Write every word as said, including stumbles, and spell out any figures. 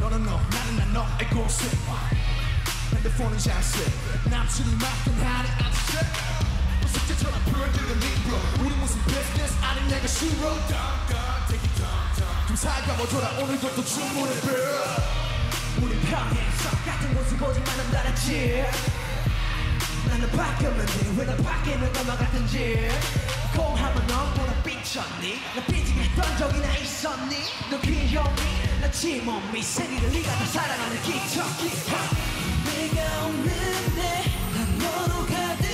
너는 너 나는 난 너의 곳에 핸드폰은 장세 남친이 맡긴 하는 아저씨 숙제처럼 풀어주는 리브로 우리 무슨 비즈니스 아닌 내가 싫어 좀 살가워 돌아 오늘도 또 충분해 우린 평행선 같은 곳을 고집만 달았지 나는 바뀌었는데 왜 나 바뀌는 것만 같은지 공하면 너보다 삐쳤니 나 삐지했던 적이나 있었니 너 귀여니 나 침몸이 세리를 네가 더 사랑하는 기적이 내가 없는데 난 너로 가득